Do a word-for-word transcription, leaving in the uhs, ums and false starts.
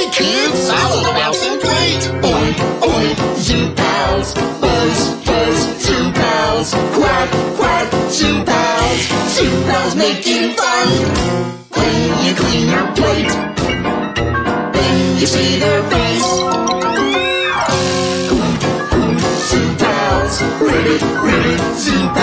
kids, follow the mouse and plate. Oink, oink, zoo pals. Buzz, buzz, zoo pals. Quack, quack, zoo pals. Zoo pals making fun. When you clean your plate, then you see their face. Zoo pals, ribbit, ribbit, zoo pals.